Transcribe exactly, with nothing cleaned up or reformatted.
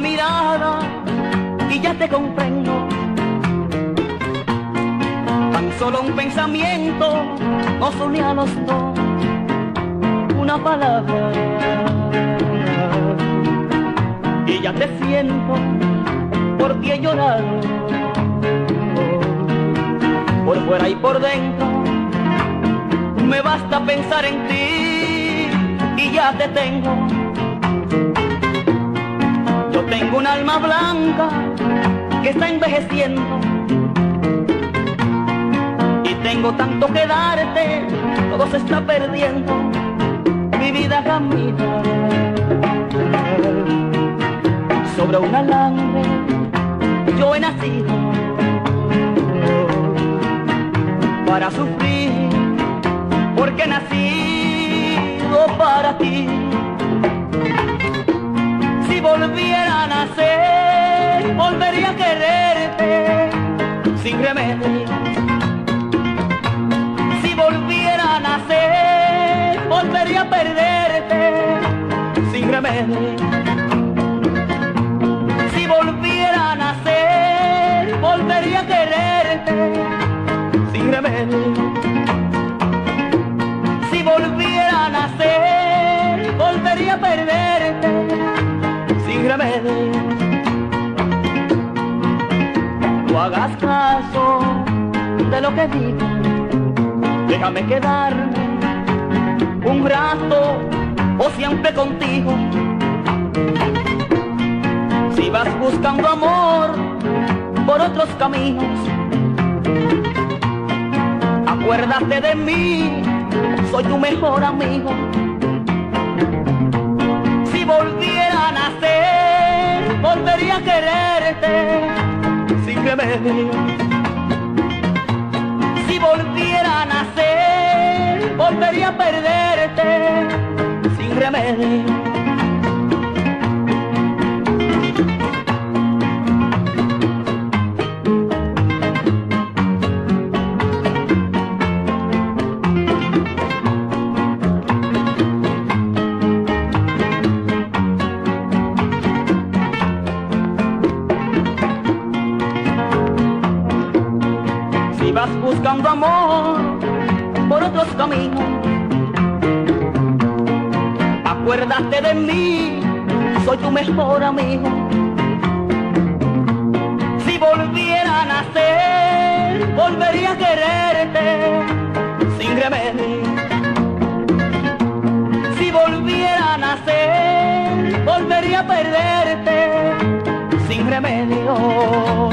mirada y ya te comprendo. Tan solo un pensamiento nos une a los dos, una palabra y ya te siento, por ti he llorado, por fuera y por dentro. Me basta pensar en ti y ya te tengo. Yo tengo un alma blanca que está envejeciendo y tengo tanto que darte, todo se está perdiendo. Mi vida camina sobre un alambre, yo he nacido para sufrir, porque he nacido para ti. Si volviera a nacer, volvería a quererte sin remedio. Si volviera a nacer, volvería a perderte sin remedio. Si volviera a nacer, volvería a quererte sin remedio. Si volviera a nacer, volvería a perderte sin remedio. No hagas caso de lo que digo, déjame quedarme un rato o siempre contigo. Si vas buscando amor por otros caminos, acuérdate de mí, soy tu mejor amigo. Si volviera a nacer, volvería a quererte sin remedio. Si volviera a nacer, volvería a perderte sin remedio. Si vas buscando amor por otros caminos, acuérdate de mí, soy tu mejor amigo. Si volviera a nacer, volvería a quererte sin remedio. Si volviera a nacer, volvería a perderte sin remedio.